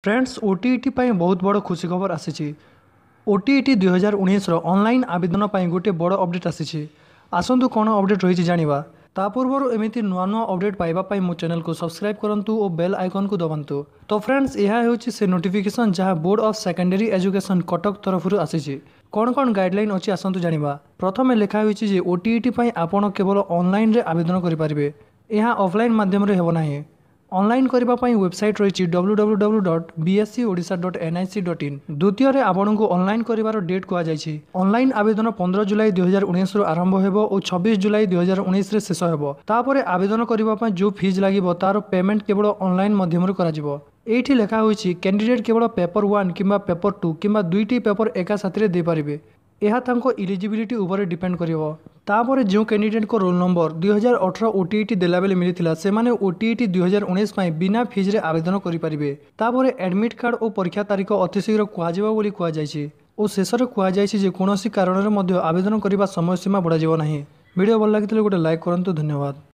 Friends OTET बहुत बड़ खुशी खबर आसी। ओटीईटी 2019 ऑनलाइन आवेदन पर गोटे बड़ अपडेट आसी। आसतु कौन अपडेट रही जाना ता पूर्व एमती नुआ नुआ अपडेट पाइबापी मो चैनल को सब्सक्राइब करूँ और बेल आइकन को दबातु। तो फ्रेंड्स यह से नोटिफिकेशन जहां board of secondary education Cuttack तरफ आसी। कौन कौन गाइडलाइन अच्छी आसतु जाना। प्रथम लिखाई ओटीईटी आपण केवल ऑनलाइन रे आवेदन करेंगे। यह ऑफलाइन माध्यम होना। ऑनलाइन करने वेबसाइट रही www.bscodisha.nic.in। द्वितीय आपन को ऑनलाइन कर डेट कहुई। ऑनलाइन आवेदन 15 जुलाई 2019 आरंभ हो और 26 जुलाई 2019 शेष हो। तापर आवेदन करने जो फीस लगे तार पेमेंट केवल ऑनलाइन माध्यम ये लिखाई कैंडिडेट केवल पेपर 1 कि पेपर 2 कि दुईटी पेपर एका साथी दे पारे। यह इलिजिबिलिटी उपर डिपेंड करिवो। तापर जो कैंडिडेट को रोल नंबर 2018 ओटीईटी देला बेले मिलता से माने ओटीईटी 2019 बिना फीस रे आवेदन करेंगे। तापर एडमिट कार्ड और परीक्षा तारीख अतिशीघ्र कहुई और शेष में कहुई कौन कारण आवेदन करने समय सीमा बढ़ा। वीडियो भल लगी गोटे लाइक करूँ। धन्यवाद।